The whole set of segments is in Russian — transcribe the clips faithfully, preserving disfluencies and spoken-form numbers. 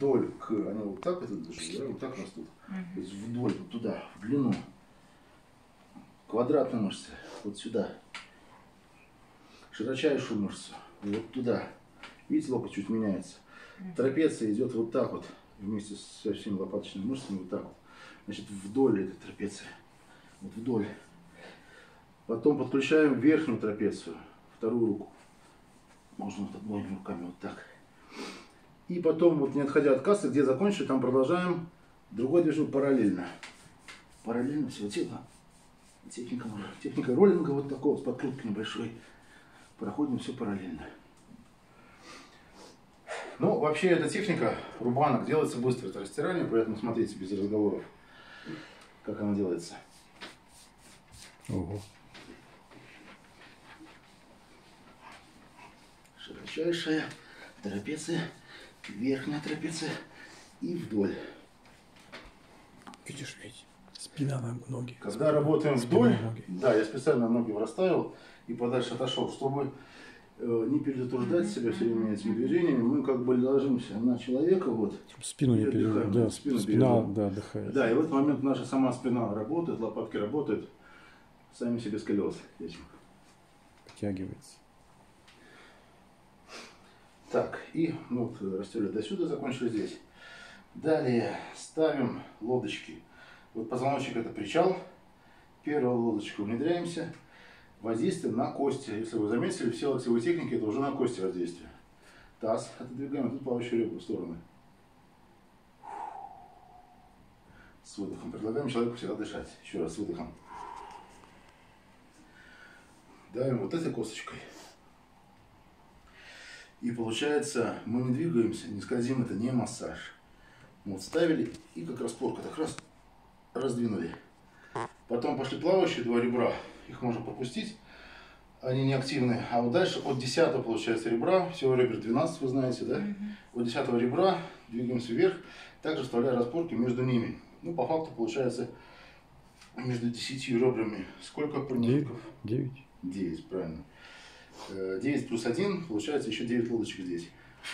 вдоль к, они вот так вот, да, вот так растут, то есть вдоль, вот туда, в длину, квадратную мышцу, вот сюда, широчайшую мышцу, вот туда, видите, локоть чуть меняется, трапеция идет вот так вот, вместе со всеми лопаточными мышцами, вот так вот, значит, вдоль этой трапеции, вот вдоль, потом подключаем верхнюю трапецию, вторую руку, можно вот обоими руками вот так. И потом, вот не отходя от кассы, где закончили, там продолжаем другое движение параллельно. Параллельно всего тела. Техника, техника роллинга вот такого, с подкруткой небольшой. Проходим все параллельно. Ну, вообще, эта техника рубанок делается быстро. Это растирание, поэтому смотрите без разговоров, как она делается. Ого. Широчайшая трапеция, верхняя трапеция и вдоль. Видишь, ведь спина на ноги. Когда спина, работаем вдоль, да, я специально ноги расставил и подальше отошел, чтобы э, не перетруждать себя все время этими движениями. Мы как бы ложимся на человека, вот. Спину не перетруждаем, да, спину спина, да, отдыхает. Да, и в этот момент наша сама спина работает, лопатки работают, сами себе с колес этим. Подтягивается. Так, и ну, вот растели до сюда, закончили здесь. Далее ставим лодочки. Вот позвоночник это причал. Первую лодочку внедряемся. Воздействие на кости. Если вы заметили, все локтевые техники это уже на кости воздействие. Таз отодвигаем, тут плавающую ребра в стороны. С выдохом. Предлагаем человеку всегда дышать. Еще раз с выдохом. Давим вот этой косточкой. И получается, мы не двигаемся, не скользим, это не массаж. Мы вот ставили и как распорка, так раз, раздвинули. Потом пошли плавающие два ребра, их можно пропустить, они не активны. А вот дальше от десятого получается ребра, всего ребер двенадцать, вы знаете, да? Mm-hmm. От десятого ребра двигаемся вверх, также вставляя распорки между ними. Ну, по факту получается между десятью ребрами сколько промежутков? девять. девять, правильно. девять плюс один, получается еще девять лодочек здесь.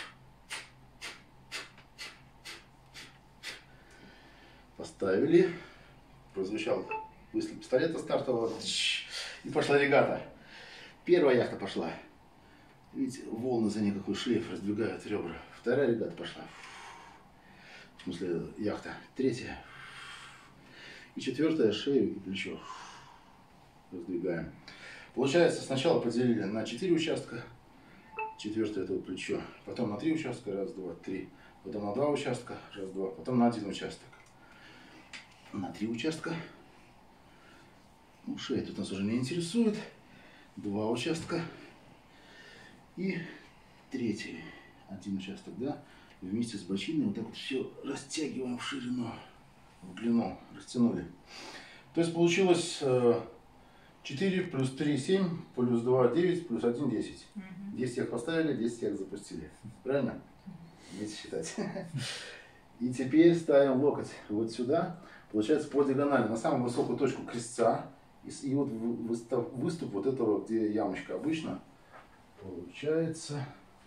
Поставили. Прозвучал выстрел пистолета стартового. И пошла регата. Первая яхта пошла. Видите, волны за ней какой шлейф раздвигают ребра. Вторая регата пошла. В смысле, яхта. Третья. И четвертая шею и плечо. Раздвигаем. Получается, сначала поделили на четыре участка, четвертое это вот плечо, потом на три участка, раз, два, три, потом на два участка, раз, два, потом на один участок, на три участка, ну, шея тут нас уже не интересует, два участка и третий, один участок, да, вместе с бочиной вот так вот все растягиваем в ширину, в длину, растянули. То есть получилось четыре плюс три семь, плюс два девять, плюс один десять. десять их поставили, десять их запустили. Правильно? Умейте считать. И теперь ставим локоть вот сюда. Получается по диагонали на самую высокую точку крестца. И, и вот выступ, выступ вот этого, где ямочка обычно. Получается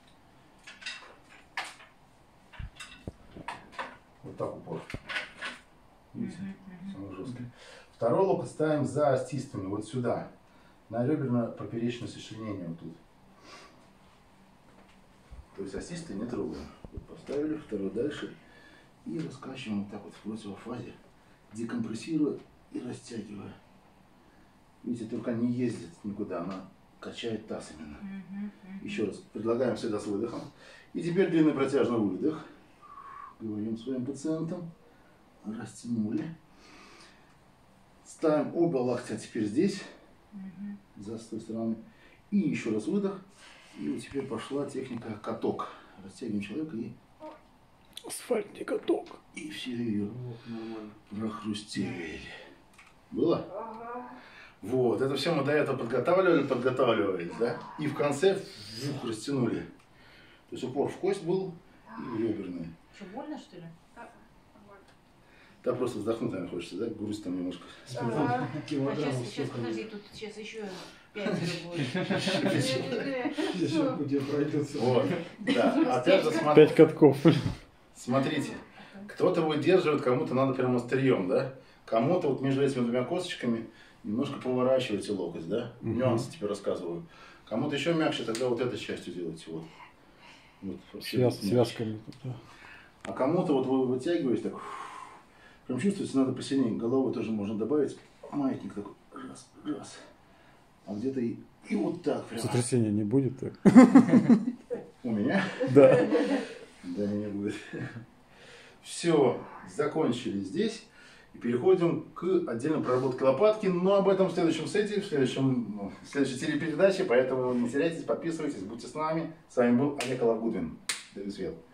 вот так упор. Видите? Самый жесткий. Второй локоть ставим за остистыми, вот сюда, на реберно-поперечное сочленение вот тут. То есть остистые не трогаем. Вот поставили, второй дальше и раскачиваем вот так вот в противофазе, декомпрессируя и растягивая. Видите, только не ездит никуда, она качает таз именно. Еще раз, предлагаем всегда с выдохом. И теперь длинный протяжный выдох. Говорим своим пациентам. Растянули. Ставим оба локтя теперь здесь, угу. За с той стороны. И еще раз выдох. И вот теперь пошла техника каток. Растягиваем человека и... Асфальтный каток. И все ее прохрустели. Было? Ага. Вот, это все мы до этого подготавливали, подготавливали, да? И в конце вух, растянули. То есть упор в кость был и в реберные. Что, больно, что ли? Да, просто вздохнуть, наверное, хочется, да? Грусть там немножко. Ага. А сейчас, сейчас, подожди, тут сейчас еще пять будет. Вот, да. Опять же, пять катков. Смотрите, кто-то выдерживает, кому-то надо прямо острием, да? Кому-то вот между этими двумя косточками немножко поворачиваете локоть, да? Угу. Нюансы теперь рассказываю. Кому-то еще мягче, тогда вот этой частью делайте. Вот. Вот, Связ, связками. Да. А кому-то вот вы вытягиваете, так, прям чувствуете, надо посильнее. Головой тоже можно добавить. Маятник такой, раз, раз. А где-то и, и вот так прям. Сотрясения не будет так? У меня? Да. Да, не будет. Все, закончили здесь. И переходим к отдельной проработке лопатки. Но об этом в следующем сете, в, следующем, ну, в следующей телепередаче. Поэтому не теряйтесь, подписывайтесь, будьте с нами. С вами был Олег Алавгудвин. Даю свет.